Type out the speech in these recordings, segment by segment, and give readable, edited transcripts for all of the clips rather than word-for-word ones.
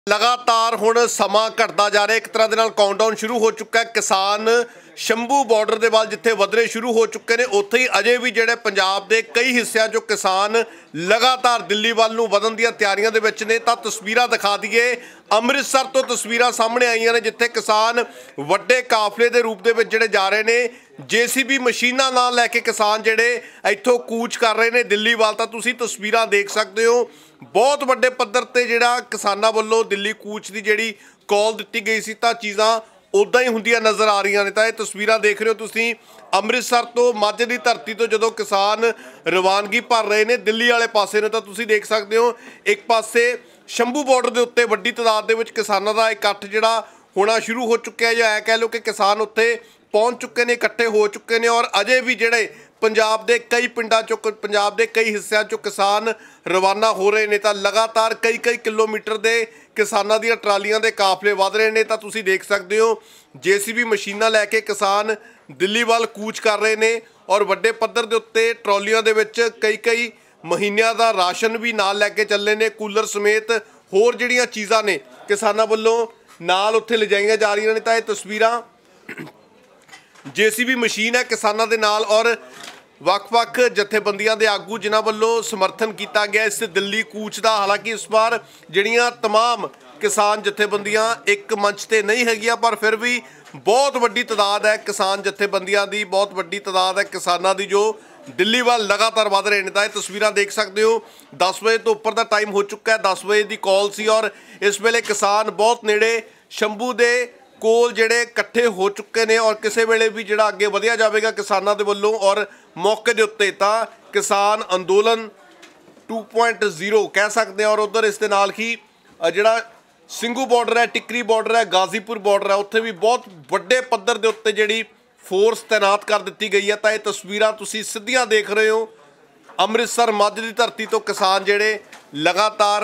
लगातार हुण समा घटदा जा रहा है। एक तरह के काउंटडाउन शुरू हो चुका है। किसान शंभू बॉर्डर के वाल जिथे वधने शुरू हो चुके हैं, उत्थे ही अजे भी जिहड़े पंजाब के कई हिस्सों जो किसान लगातार दिल्ली वाल नूं वधन दी तैयारियां दे विच ने। तां तस्वीरां दिखा दईए, अमृतसर तो तस्वीरां सामने आईयां ने जिथे किसान वड्डे काफले के रूप में जिहड़े जा रहे हैं। JCB मशीनां नाल लैके किसान जिहड़े इत्थों कूच कर रहे हैं दिल्ली वाल। तां तुसीं तस्वीरां देख सकते हो, बहुत वड्डे पद्धर ते जिहड़ा किसानां वल्लों दिल्ली कूच की जिहड़ी कॉल दित्ती गई सी, तां चीज़ां उदां ही हुंदियां नज़र आ रही ने। तां ये तस्वीरां देख रहे हो तुसीं अमृतसर तो माझ की धरती तो जदों किसान रवानगी भर रहे हैं दिल्ली वाले पासे ने, तां तुसीं देख सकते हो एक पासे शंभू बॉर्डर के उत्ते वड्डी तादाद दे विच किसानां दा इकट्ठ जिहड़ा होना शुरू हो चुका है, या कह लो कि किसान उत्थे पहुँच चुके हैं, इकट्ठे हो चुके हैं। और अजे भी जिहड़े पंजाब के कई पिंडां चों, पंजाब के कई हिस्सों चों किसान रवाना हो रहे हैं। तो लगातार कई किलोमीटर के किसानां दी ट्रालियां दे काफले वध रहे हैं। तो तुसीं देख सकते हो JCB मशीनां लैके किसान दिल्ली वाल कूच कर रहे हैं और वड्डे पद्धर के उत्ते ट्रॉलियां दे विच कई महीनों का राशन भी नाल लैके चले ने। कूलर समेत होर जिहड़ियां चीज़ां ने किसानां वल्लों नाल उत्थे लिजाईयां जा रही ने। तो ये तस्वीरां JCB मशीन है किसानां दे नाल और वख-वख जथेबंदियां दे आगू जिन्हां वल्लों समर्थन किया गया इस दिल्ली कूच का। हालांकि इस बार जिहड़ियां तमाम किसान जथेबंदियां एक मंच ते नहीं हैगियां, पर फिर भी बहुत वड्डी तादाद है किसान जथेबंदियां दी, बहुत वड्डी तादाद है किसानां दी जो दिल्ली वाल लगातार वध रहे हैं। तो ये तस्वीरां देख सकते हो, 10 बजे तो उपर का टाइम हो चुका है, 10 बजे की कॉल सी और इस वेले किसान बहुत नेड़े शंभू दे कोल जिहड़े इकट्ठे हो चुके हैं और किसी वेले भी जिहड़ा अगे वधिया जाएगा किसानों के वल्लों। और मौके के उत्ते तां किसान अंदोलन 2.0 कह सकते हैं। और उधर इस दे नाल ही जिहड़ा ਸਿੰਘੂ बॉर्डर है, टिकरी बॉर्डर है, गाजीपुर बॉर्डर है, उत्थे भी बहुत वड्डे पद्धर के उत्ते जिहड़ी फोर्स तैनात कर दी गई है। तो ये तस्वीरां तुसीं सीधियां देख रहे हो अमृतसर मध्य की धरती तो किसान जिहड़े लगातार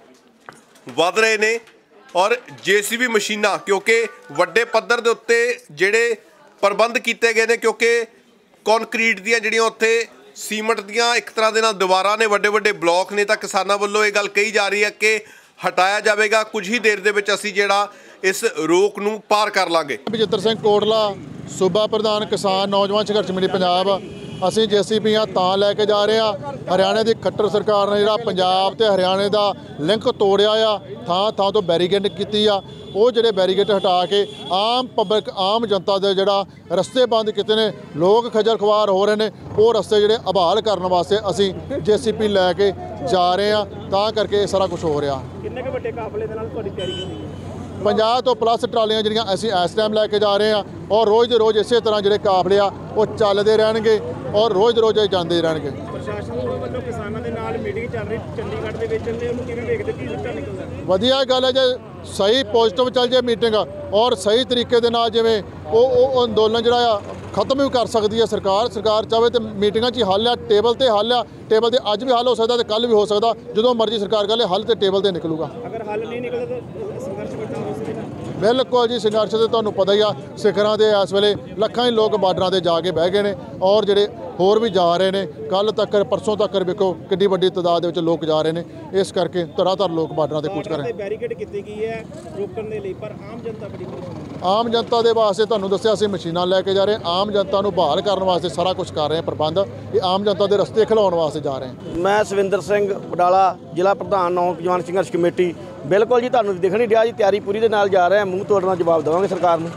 वध रहे हैं। और JCB मशीनां क्योंकि वड्डे पद्धर के उत्ते जिहड़े प्रबंध किए गए हैं, क्योंकि कॉनक्रीट दीयां जिहड़ियां उत्थे सीमेंट दीयां एक तरह के दीवारां ने, वड्डे वड्डे ब्लॉक ने। तो किसानां वल्लों ये गल कही जा रही है कि हटाया जाएगा, कुछ ही देर दे विच असीं जिहड़ा इस रोक नूं पार कर लांगे। बचित्र सिंह कोटला, सूबा प्रधान किसान नौजवान संघर्ष कमेटी पंजाब। ਅਸੀਂ JCB ਤਾਂ ਲੈ ਕੇ ਜਾ ਰਹੇ ਆ। ਹਰਿਆਣੇ ਦੀ ਖੱਟਰ ਸਰਕਾਰ ਨੇ ਜਿਹੜਾ ਪੰਜਾਬ ਤੇ ਹਰਿਆਣੇ ਦਾ ਲਿੰਕ ਤੋੜਿਆ ਆ, ਥਾਂ ਤੋਂ ਬੈਰੀਕੇਡ ਕੀਤੀ ਆ। ਉਹ ਜਿਹੜੇ ਬੈਰੀਕੇਡ ਹਟਾ ਕੇ ਆਮ ਪਬਲਿਕ, ਆਮ ਜਨਤਾ ਦੇ ਜਿਹੜਾ ਰਸਤੇ ਬੰਦ ਕੀਤੇ ਨੇ, ਲੋਕ ਖੱਜਲ ਖਵਾਰ ਹੋ ਰਹੇ ਨੇ, ਉਹ ਰਸਤੇ ਜਿਹੜੇ ਆਬਾਲ ਕਰਨ ਵਾਸਤੇ ਅਸੀਂ JCB ਲੈ ਕੇ ਜਾ ਰਹੇ ਆ। ਤਾਂ ਕਰਕੇ ਇਹ ਸਾਰਾ ਕੁਝ ਹੋ ਰਿਹਾ। ਕਿੰਨੇ ਕੁ ਵੱਡੇ ਕਾਫਲੇ ਦੇ ਨਾਲ ਤੁਹਾਡੀ ਤਿਆਰੀ ਕੀਤੀ ਹੈ? 50 ਤੋਂ ਪਲੱਸ ਟਰਾਲੀਆਂ ਜਿਹੜੀਆਂ ਅਸੀਂ ਇਸ ਟਾਈਮ ਲੈ ਕੇ ਜਾ ਰਹੇ ਹਾਂ। ਔਰ ਰੋਜ਼ ਦੇ ਰੋਜ਼ ਇਸੇ ਤਰ੍ਹਾਂ ਜਿਹੜੇ ਕਾਫਲੇ ਆ ਉਹ ਚੱਲਦੇ ਰਹਿਣਗੇ ਔਰ ਰੋਜ਼ ਦੇ ਰੋਜ਼ ਜਾਂਦੇ ਰਹਿਣਗੇ। ਪ੍ਰਸ਼ਾਸਨ ਵੱਲੋਂ ਕਿਸਾਨਾਂ ਦੇ ਨਾਲ ਮੀਟਿੰਗ ਚੱਲ ਰਹੀ ਚੰਡੀਗੜ੍ਹ ਦੇ ਵਿੱਚ, ਉਹਨੂੰ ਕਿਵੇਂ ਦੇਖਦੇ, ਕੀ ਸਿੱਟਾ ਨਿਕਲਦਾ? ਵਧੀਆ ਗੱਲ ਹੈ ਜੇ ਸਹੀ ਪੋਜ਼ਿਟਿਵ ਚੱਲ ਜੇ ਮੀਟਿੰਗ ਔਰ ਸਹੀ ਤਰੀਕੇ ਦੇ ਨਾਲ, ਜਿਵੇਂ ਉਹ ਅੰਦੋਲਨ ਜਿਹੜਾ ਆ ਖਤਮ ਵੀ ਕਰ ਸਕਦੀ ਹੈ ਸਰਕਾਰ ਚਾਹੇ ਤਾਂ ਮੀਟਿੰਗਾਂ 'ਚ ਹੀ ਹੱਲ ਆ, ਟੇਬਲ ਤੇ ਹੱਲ ਆ। ਟੇਬਲ ਤੇ ਅੱਜ ਵੀ ਹੱਲ ਹੋ ਸਕਦਾ ਤੇ ਕੱਲ੍ਹ ਵੀ ਹੋ ਸਕਦਾ, ਜਦੋਂ ਮਰਜ਼ੀ ਸਰਕਾਰ ਕਹੇ ਹੱਲ ਤੇ ਟੇਬਲ ਤੇ ਨਿਕਲੂਗਾ। ਅਗਰ ਹੱਲ ਨਹੀਂ ਨਿਕਲਦਾ ਤਾਂ ਸੰਘਰਸ਼ ਕਰਨਾ ਹੋ ਸਕਦਾ। ਬਿਲਕੁਲ ਜੀ, ਸੰਘਰਸ਼ ਤੇ ਤੁਹਾਨੂੰ ਪਤਾ ਹੀ ਆ, ਸਿਖਰਾਂ ਦੇ ਇਸ ਵੇਲੇ ਲੱਖਾਂ ਹੀ ਲੋਕ ਬਾਰਡਰਾਂ ਤੇ ਜਾ ਕੇ ਬਹਿ ਗਏ ਨੇ ਔਰ ਜਿਹੜੇ ਹੋਰ ਵੀ ਜਾ ਰਹੇ ਨੇ। ਕੱਲ੍ਹ ਤੱਕ, ਪਰਸੋਂ ਤੱਕ ਵੇਖੋ ਕਿੰਨੀ ਵੱਡੀ ਤਾਦਾਦ ਦੇ ਵਿੱਚ ਲੋਕ ਜਾ ਰਹੇ ਨੇ। ਇਸ ਕਰਕੇ ਧਰ ਲੋਕ ਬਾਰਡਰਾਂ ਤੇ ਕੂਚ ਕਰ ਰਹੇ। ਬੈਰੀਕੇਡ ਕੀਤੀ ਗਈ ਹੈ ਰੋਕਣ ਦੇ ਲਈ, ਪਰ ਆਮ ਜਨਤਾ ਬੜੀ ਪਰੇਸ਼ਾਨ। ਆਮ ਜਨਤਾ ਦੇ ਵਾਸਤੇ ਤੁਹਾਨੂੰ ਦੱਸਿਆ ਅਸੀਂ ਮਸ਼ੀਨਾਂ ਲੈ ਕੇ ਜਾ ਰਹੇ ਹਾਂ। ਆਮ ਜਨਤਾ ਨੂੰ ਬਹਾਲ ਕਰਨ ਵਾਸਤੇ ਸਾਰਾ ਕੁਝ ਕਰ ਰਹੇ ਹਾਂ ਪ੍ਰਬੰਧ। ਇਹ ਆਮ ਜਨਤਾ ਦੇ ਰਸਤੇ ਖਿਲਾਉਣ ਵਾਸਤੇ ਜਾ ਰਹੇ ਹਾਂ। ਮੈਂ ਸਵਿੰਦਰ ਸਿੰਘ ਬਡਾਲਾ, ਜ਼ਿਲ੍ਹਾ ਪ੍ਰਧਾਨ ਨੌਜਵਾਨ ਸੰਘਰਸ਼ ਕਮੇਟੀ। ਬਿਲਕੁਲ ਜੀ, ਤੁਹਾਨੂੰ ਦਿਖ ਨਹੀਂ ਰਿਹਾ ਜੀ, ਤਿਆਰੀ ਪੂਰੀ ਦੇ ਨਾਲ ਜਾ ਰਹੇ ਹਾਂ। ਮੂੰਹ ਤੋੜਨਾ ਜਵਾਬ ਦੇਵਾਂਗੇ ਸਰਕਾਰ ਨੂੰ,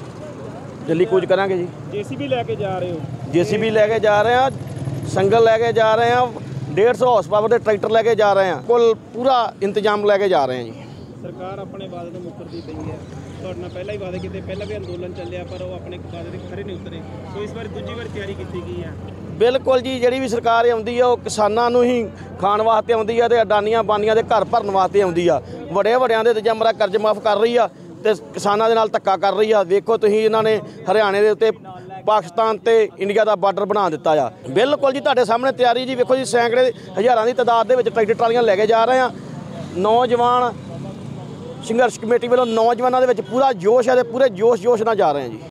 ਦਿੱਲੀ ਕੂਚ ਕਰਾਂਗੇ ਜੀ। JCB ਲੈ ਕੇ ਜਾ ਰਹੇ ਹੋ? JCB ਲੈ ਕੇ ਜਾ ਰਹੇ ਹਾਂ, ਸੰਗਲ ਲੈ ਕੇ ਜਾ ਰਹੇ ਹਾਂ, 150 ਹਾਰਸ ਪਾਵਰ ਦੇ ਟਰੈਕਟਰ ਲੈ ਕੇ ਜਾ ਰਹੇ ਹਾਂ, ਕੁੱਲ ਪੂਰਾ ਇੰਤਜ਼ਾਮ ਲੈ ਕੇ ਜਾ ਰਹੇ ਹਾਂ ਜੀ। ਸਰਕਾਰ ਆਪਣੇ ਵਾਅਦੇ ਤੋਂ ਮੁੱਕਰਦੀ ਪਈ ਹੈ। ਤੁਹਾਡੇ ਨਾਲ ਪਹਿਲਾਂ ਹੀ ਵਾਅਦੇ ਕੀਤੇ, ਪਹਿਲਾਂ ਵੀ ਅੰਦੋਲਨ ਚੱਲਿਆ ਪਰ ਉਹ ਆਪਣੇ ਵਾਅਦੇ ਦੇ ਖਰੇ ਨਹੀਂ ਉਤਰੇ। ਸੋ ਇਸ ਵਾਰ ਦੂਜੀ ਵਾਰ ਤਿਆਰੀ ਕੀਤੀ ਗਈ ਹੈ। ਬਿਲਕੁਲ ਜੀ, ਜਿਹੜੀ ਵੀ ਸਰਕਾਰ ਆਉਂਦੀ ਆ ਉਹ ਕਿਸਾਨਾਂ ਨੂੰ ਹੀ ਖਾਣ ਵਾਸਤੇ ਆਉਂਦੀ ਆ ਤੇ ਅਡਾਨੀਆਂ ਬਾਨੀਆਂ ਦੇ ਘਰ ਭਰਨ ਵਾਸਤੇ ਆਉਂਦੀ ਆ। ਵੱਡਿਆਂ ਦੇ ਜਮਰਾ ਕਰਜ਼ ਮਾਫ ਕਰ ਰਹੀ ਆ ਤੇ ਕਿਸਾਨਾਂ ਦੇ ਨਾਲ ਧੱਕਾ ਕਰ ਰਹੀ ਆ। ਵੇਖੋ ਤੁਸੀਂ, ਇਹਨਾਂ ਨੇ ਹਰਿਆਣੇ ਦੇ ਉੱਤੇ ਪਾਕਿਸਤਾਨ ਤੇ ਇੰਡੀਆ ਦਾ ਬਾਰਡਰ ਬਣਾ ਦਿੱਤਾ ਆ। ਬਿਲਕੁਲ ਜੀ, ਤੁਹਾਡੇ ਸਾਹਮਣੇ ਤਿਆਰੀ ਜੀ। ਵੇਖੋ ਜੀ, ਸੈਂਕੜੇ ਹਜ਼ਾਰਾਂ ਦੀ ਤਾਦਾਦ ਦੇ ਵਿੱਚ ਟਰੈਕਟਰ ਟਰਾਲੀਆਂ ਲੈ ਕੇ ਜਾ ਰਹੇ ਆ। ਨੌਜਵਾਨ ਸੰਘਰਸ਼ ਕਮੇਟੀ ਵੱਲੋਂ ਨੌਜਵਾਨਾਂ ਦੇ ਵਿੱਚ ਪੂਰਾ ਜੋਸ਼ ਹੈ ਤੇ ਪੂਰੇ ਜੋਸ਼ ਨਾਲ ਜਾ ਰਹੇ ਆ ਜੀ।